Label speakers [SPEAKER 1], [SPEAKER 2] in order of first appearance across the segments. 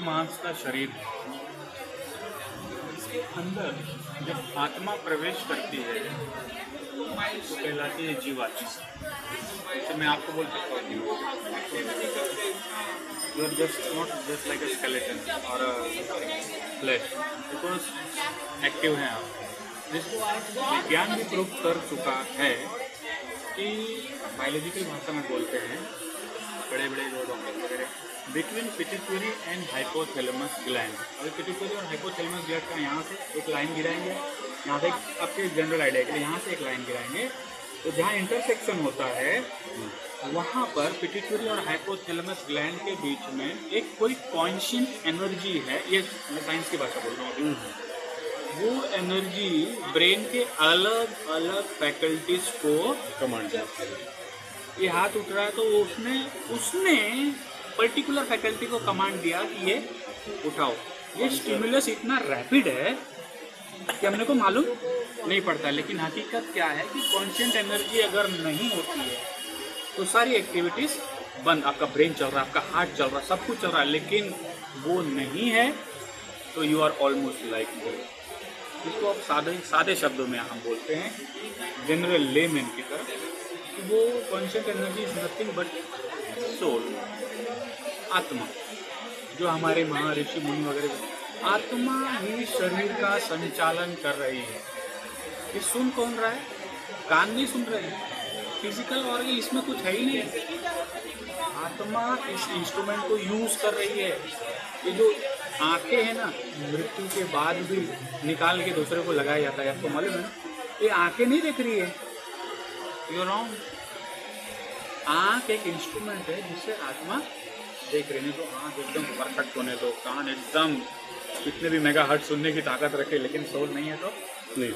[SPEAKER 1] मांस का शरीर है, इसके अंदर जब आत्मा प्रवेश करती है तो कहलाती है जीवात्मा। तो मैं आपको बोल सकता हूँ you are just not just like a skeleton और फ्लैश, बिकॉज एक्टिव हैं आप, जिसको आज विज्ञान भी प्रूव कर चुका है कि बायोलॉजिकल भाषा में बोलते हैं बड़े बड़े जो डॉक्टर वगैरह, between pituitary and hypothalamus gland. और पिट्यूटरी और हाइपोथैलेमस ग्लैंड का यहाँ से एक लाइन गिराएंगे, यहाँ से आपके जनरल आइडिया के लिए यहाँ से एक लाइन गिराएंगे, तो जहाँ इंटरसेक्शन होता है वहाँ पर पिट्यूटरी और हाइपोथैलेमस ग्लैंड के बीच में एक कोई कॉन्शियस एनर्जी है, ये मैं साइंस की भाषा बोल रहा हूँ, वो एनर्जी ब्रेन के अलग अलग फैकल्टीज को कमांड करती है। ये हाथ उठ रहा है तो उसने पर्टिकुलर फैकल्टी को कमांड दिया कि ये उठाओ। ये स्टिमुलस इतना रैपिड है कि हमने को मालूम नहीं पड़ता, लेकिन हकीकत क्या है कि कॉन्शियस एनर्जी अगर नहीं होती है तो सारी एक्टिविटीज बंद, आपका ब्रेन चल रहा है, आपका हार्ट चल रहा है, सब कुछ चल रहा है, लेकिन वो नहीं है तो यू आर ऑलमोस्ट लाइक, इसको आप सादे शब्दों में हम बोलते हैं जनरल लेमैन की तरह, वो conscious energy is nothing but soul, आत्मा। जो हमारे महर्षि मुनि वगैरह, आत्मा ही शरीर का संचालन कर रही है। ये सुन कौन रहा है? कान नहीं सुन रहे हैं, फिजिकल ऑर्गन इसमें कुछ है ही नहीं। आत्मा इस इंस्ट्रूमेंट को यूज कर रही है। ये जो आंखें हैं ना, मृत्यु के बाद भी निकाल के दूसरे को लगाया जाता है, आपको मालूम है ना? ये आंखें नहीं देख रही है, यू रॉन्ग। आँख एक इंस्ट्रूमेंट है जिससे आत्मा देख रही है। तो आँख एकदम परफेक्ट होने दो, कान एकदम कितने भी मेगा हर्ट्ज सुनने की ताकत रखे, लेकिन सोल नहीं है तो नहीं।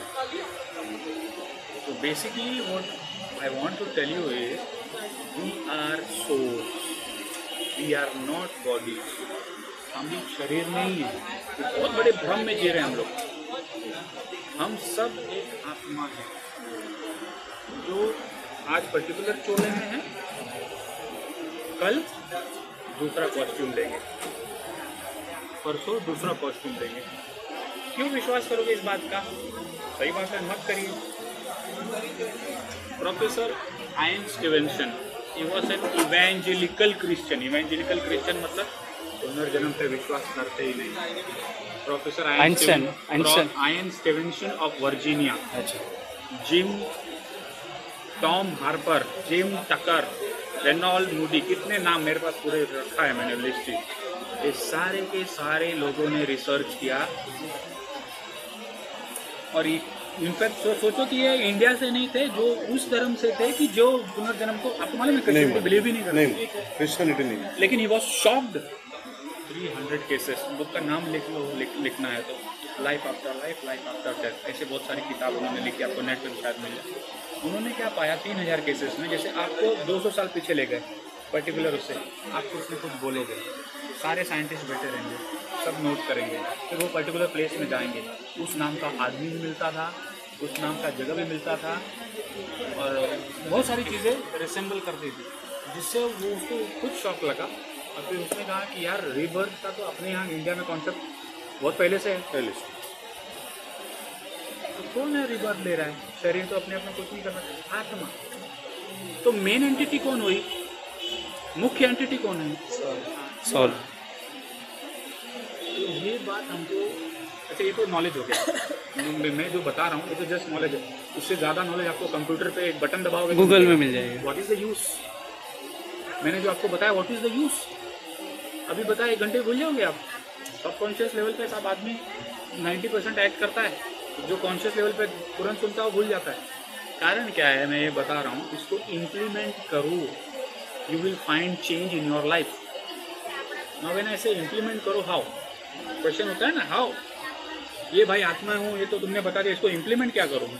[SPEAKER 1] तो basically what I want to tell you is we are soul, we are not body. हम लोग शरीर नहीं है, बहुत बड़े भ्रम में जी रहे हैं हम लोग। हम सब एक आत्मा है जो आज पर्टिकुलर चोले में है, कल दूसरा कॉस्ट्यूम लेंगे, परसों दूसरा कॉस्ट्यूम लेंगे। क्यों विश्वास करोगे इस बात का? सही बात है, मत करिए। Professor Ian Stevenson, he was an evangelical Christian. Evangelical Christian मतलब पुनर्जन्म पे विश्वास करते ही नहीं। Professor Ian Stevenson of Virginia, Jim Tom Harper, Jim Tucker, Reynold Moody, कितने नाम मेरे पास पूरे रखा है मैंने लिस्ट। ये सारे के सारे लोगों ने रिसर्च किया और इनफैक्ट सोचो कि ये इंडिया से नहीं थे, जो उस धर्म से थे कि जो पुनर्जन्म को, आपको मालूम है, क्रिश्चियनिटी बिलीव ही नहीं करते, क्रिश्चियनिटी नहीं, लेकिन he was shocked. 300 cases, book का नाम लिख लो, लिखना है तो life after life, life after death, ऐसे बहुत सारी किताब उन्होंने लिखी, आपको नेट पर शायद मिल जाए। उन्होंने क्या पाया 3000 केसेस में, जैसे आपको 200 साल पीछे ले गए पर्टिकुलर उससे, आपको उसमें कुछ बोलोगे, सारे साइंटिस्ट बैठे रहेंगे, सब नोट करेंगे, फिर वो पर्टिकुलर प्लेस में जाएंगे, उस नाम का आदमी भी मिलता था, उस नाम का जगह भी मिलता था, और बहुत सारी चीज़ें रिसेंबल करती थी, जिससे वो उसको खुद शौक लगा। और फिर उसने कहा कि यार रीबर्थ का तो अपने यहाँ इंडिया में कॉन्सेप्ट बहुत पहले से है, पहले से तो कौन है रीबर्थ ले रहा है? शरीर तो अपने आप में कुछ नहीं कर रहा, आत्मा। तो मेन एंटिटी कौन हुई? मुख्य एंटिटी कौन है? सोल। तो ये बात हमको, अच्छा ये तो नॉलेज हो गया, मैं जो बता रहा हूँ ये तो जस्ट नॉलेज है। उससे ज़्यादा नॉलेज आपको कंप्यूटर पे एक बटन दबाओगे,
[SPEAKER 2] गूगल में मिल जाएगा।
[SPEAKER 1] What is the use? मैंने जो आपको बताया व्हाट इज़ द यूज़, अभी बताया, 1 घंटे भूल जाओगे आप। सबकॉन्शियस लेवल पे सब आदमी 90% एक्ट करता है, जो कॉन्शियस लेवल पे तुरंत सुनता है वो भूल जाता है। कारण क्या है, मैं ये बता रहा हूँ, इसको इम्प्लीमेंट करो, you will find change in your life. Now when I say implement करो, हाउ? क्वेश्चन होता है ना, हाउ? ये भाई आत्मा हूँ, ये तो तुमने बता दिया, इसको इम्प्लीमेंट क्या करूँ?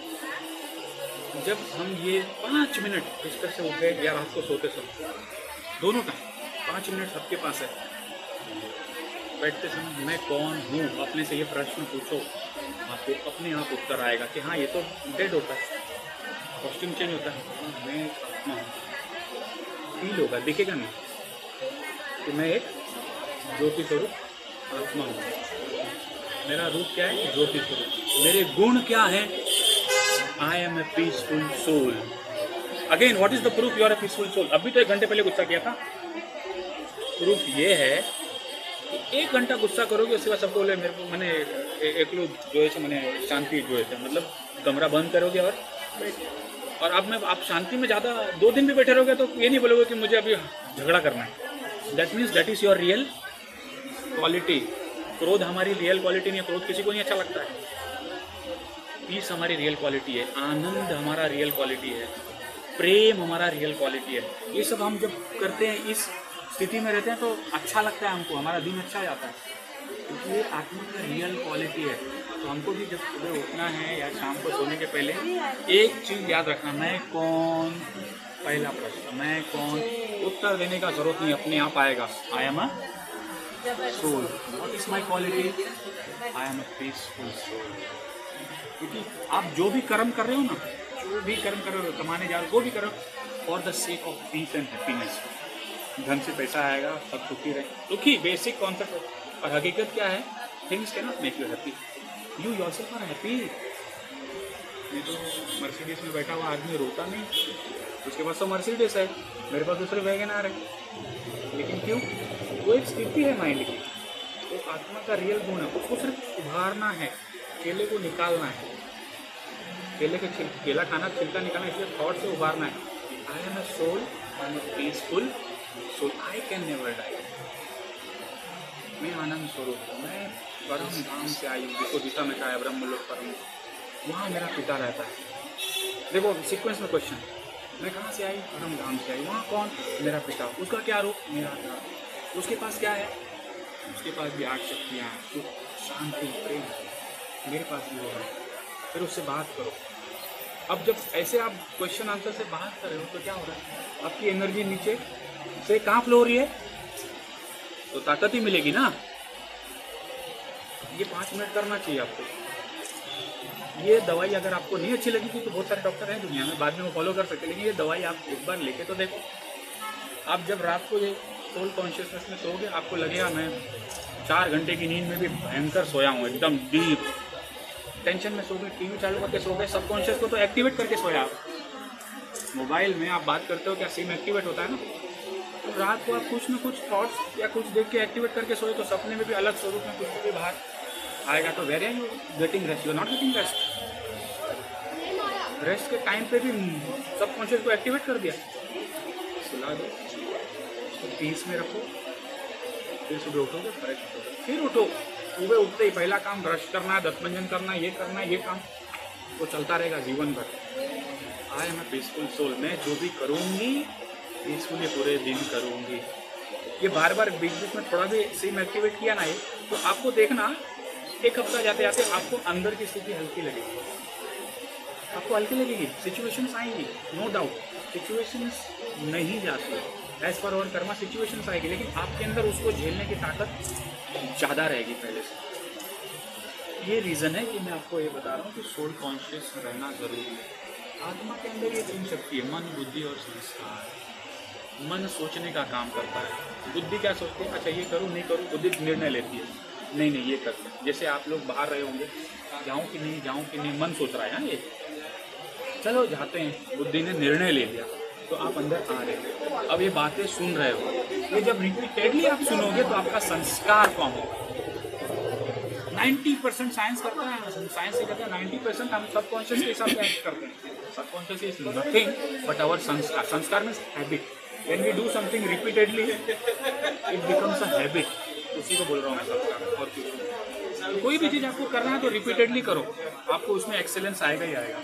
[SPEAKER 1] जब हम ये 5 मिनट बिस्तर से उठे या रात को सोते समय, दोनों टाइम 5 मिनट सबके पास है, बैठते समय मैं कौन हूँ, अपने से ये प्रश्न पूछो, आपको अपने आप उत्तर आएगा कि हाँ ये तो डेड होता है, कॉस्ट्यूम चेंज होता है, मैं आत्मा हूँ, फील होगा, दिखेगा नहीं कि मैं एक ज्योति स्वरूप आत्मा हूँ। मेरा रूप क्या है? ज्योति स्वरूप। मेरे गुण क्या हैं? I am a peaceful soul. Again what is the proof you are a peaceful soul? अभी तो 1 घंटे पहले गुस्सा किया था। प्रूफ ये है कि 1 घंटा गुस्सा करोगे, उसके बाद सबको बोले मेरे को मैंने एक लोग जो है मैंने शांति जो है मतलब कमरा बंद करोगे और अब मैं आप शांति में ज़्यादा 2 दिन भी बैठे रहोगे तो ये नहीं बोलोगे कि मुझे अभी झगड़ा करना है। That means that is your real quality. क्रोध हमारी रियल क्वालिटी नहीं है, क्रोध किसी को नहीं अच्छा लगता है। पीस हमारी रियल क्वालिटी है, आनंद हमारा रियल क्वालिटी है, प्रेम हमारा रियल क्वालिटी है। ये सब हम जब करते हैं, इस स्थिति में रहते हैं तो अच्छा लगता है हमको, हमारा दिन अच्छा जाता है, क्योंकि ये आत्मा का रियल क्वालिटी है। तो हमको भी जब सुबह उठना है या शाम को सोने के पहले एक चीज़ याद रखना, मैं कौन? पहला प्रश्न, मैं कौन? उत्तर देने का जरूरत नहीं, अपने आप आएगा। I am a soul. What is my quality? I am a peaceful soul. क्योंकि आप जो भी कर्म कर रहे हो ना, जो भी कर्म कर रहे हो, कमाने जा रहे हो, वो भी करो for the sake of peace and happiness. धन से पैसा आएगा, सब सुखी रहे, सुखी बेसिक कॉन्सेप्ट है। और हकीकत क्या है? Things can not make you happy, you yourself are happy. ये तो मर्सिडीज में बैठा हुआ आदमी रोता नहीं, उसके पास तो मर्सिडीज है, मेरे पास दूसरे वैगनआर है, लेकिन क्यों? वो एक स्थिति है माइंड की, वो आत्मा का रियल गुण है, उसको सिर्फ उभारना है, केले को निकालना है, केला खाना, छिलका निकालना, इसलिए थॉट से उभारना है। I am a soul, I am a peaceful soul, I can never die. मैं आनंद स्वरूप हूँ, मैं परम धाम से आई हूँ, जिसको गीता में कहा है ब्रह्म लोक परम, वहाँ मेरा पिता रहता है। देखो सीक्वेंस में क्वेश्चन, मैं कहाँ से आई? परम धाम से आई। वहाँ कौन? मेरा पिता। उसका क्या रूप? मेरा आत्मा। उसके पास क्या है? उसके पास भी 8 शक्तियाँ हैं, सुख, शांति, प्रेम। मेरे पास भी होगा। फिर उससे बात करो। अब जब ऐसे आप क्वेश्चन आंसर से बात कर रहे हो तो क्या हो रहा है? आपकी एनर्जी नीचे से कहाँ फ्लो हो रही है? तो ताकत ही मिलेगी ना। ये 5 मिनट करना चाहिए आपको। ये दवाई अगर आपको नहीं अच्छी लगी थी तो बहुत सारे डॉक्टर हैं दुनिया में, बाद में वो फॉलो कर सकते, लेकिन ये दवाई आप एक बार लेके तो देखो। आप जब रात को ये सोल कॉन्शियसनेस में सोओगे, आपको लगेगा मैं 4 घंटे की नींद में भी भयंकर सोया हूँ, एकदम डीप। टेंशन में सो गए, टीवी चालू करके सो गए, सबकॉन्शियस को तो एक्टिवेट करके सोया आप। मोबाइल में आप बात करते हो, क्या सिम एक्टिवेट होता है ना? तो रात को आप कुछ ना कुछ थॉट्स या कुछ देख के एक्टिवेट करके सोए, तो सपने में भी अलग स्वरूप में कुछ भी बाहर आएगा। तो where are you getting rest? You are not getting rest. Rest के टाइम पे भी सबकॉन्शियस को एक्टिवेट कर दिया, सुला दो, तो पीस में रखो, फिर सुबह उठोगे फ्रेश उठोगे, फिर उठो। सुबह उठते ही पहला काम ब्रश करना है, दंतमंजन करना है, ये काम वो चलता रहेगा जीवन भर। I am a peaceful soul. मैं जो भी करूँगी पीसफुली पूरे दिन करूँगी। ये बार बार बीच बीच में थोड़ा भी सिम एक्टिवेट किया ना ये, तो आपको देखना 1 हफ्ता जाते जाते आपको अंदर की स्थिति हल्की लगेगी, आपको हल्की लगेगी। सिचुएशंस आएंगी, नो डाउट, सिचुएशंस नहीं जाती एज पर और कर्मा, सिचुएशंस आएगी, लेकिन आपके अंदर उसको झेलने की ताकत ज़्यादा रहेगी पहले से। ये रीज़न है कि मैं आपको ये बता रहा हूँ कि सोल कॉन्शियस रहना ज़रूरी है। आत्मा के अंदर ये 3 शक्ति है, मन, बुद्धि और संस्कार। मन सोचने का काम करता है, बुद्धि क्या सोचती है? अच्छा ये करूँ नहीं करूँ, बुद्धि निर्णय लेती है, नहीं ये करते हैं। जैसे आप लोग बाहर रहे होंगे, जाऊँ कि नहीं, मन सोच रहा है ना, ये चलो जाते हैं, बुद्धि ने निर्णय ले लिया, तो आप अंदर आ रहे हो, अब ये बातें सुन रहे हो। ये जब रिपीटेडली आप सुनोगे तो आपका संस्कार फॉर्म होगा। 90% साइंस करता है, साइंस ये कहता है 90% हम सबकॉन्शियस के हिसाब से एक्ट करते हैं। Subconscious is nothing but our sanskar. Sanskar means habit. When we do something repeatedly it becomes a habit, उसी को बोल रहा हूँ मैं संस्कार। और तो कोई भी चीज़ आपको करना है तो रिपीटेडली करो, आपको उसमें एक्सेलेंस आएगा ही आएगा।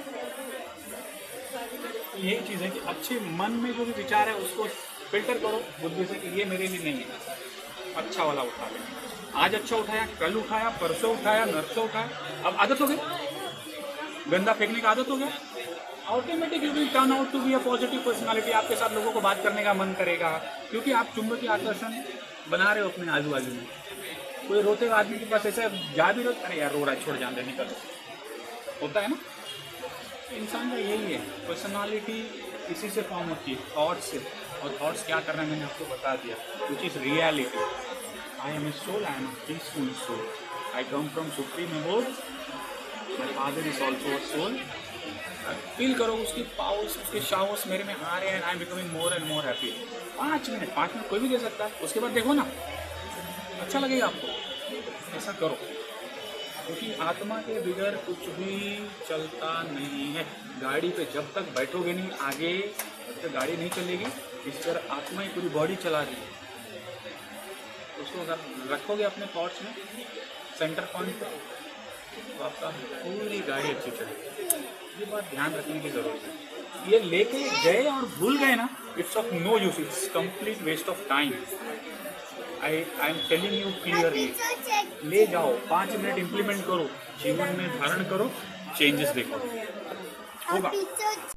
[SPEAKER 1] यही चीज़ है कि अच्छे मन में जो भी विचार है उसको फिल्टर करो बुद्धि से कि ये मेरे लिए नहीं है, अच्छा वाला उठा लें। आज अच्छा उठाया, कल उठाया, परसों उठाया, नरसों उठाया, अब आदत हो गई, गंदा फेंकने का आदत हो गया। Automatic you will turn out to be a positive personality. आपके साथ लोगों को बात करने का मन करेगा, क्योंकि आप चुंबकीय आकर्षण बना रहे हो अपने आजू बाजू में। कोई रोते हुए आदमी के पास ऐसा जा भी रहे, अरे यार रो रहा है, छोड़ जान दे, निकल, होता है ना। इंसान का यही है, पर्सनालिटी इसी से फॉर्म होती है, थॉट्स से। और थॉट्स क्या कर रहे हैं मैंने आपको बता दिया, which is reality. I am a soul, I am a peaceful soul. I come from supreme abode. My father is also a soul. Feel करो उसकी पावर्स, उसके शावर्स मेरे में आ रहे हैं. I am becoming more and more happy. 5 minute कोई भी दे सकता है. उसके बाद देखो ना, अच्छा लगेगा आपको. ऐसा करो, क्योंकि आत्मा के बगैर कुछ भी चलता नहीं है. गाड़ी पे जब तक बैठोगे नहीं आगे, जब तक गाड़ी नहीं चलेगी. इस तरह आत्मा ही पूरी बॉडी चला रही है. उसको अगर रखोगे अपने थॉट्स में सेंटर पॉइंट पे, तो आपका पूरी गाड़ी अच्छी चलेगी. ये बात ध्यान रखने की ज़रूरत है. ये लेके गए और भूल गए ना, it's of no use. It's complete waste of time. I am telling you clearly. ले जाओ, 5 मिनट इम्प्लीमेंट करो, जीवन में धारण करो, चेंजेस देखो, होगा.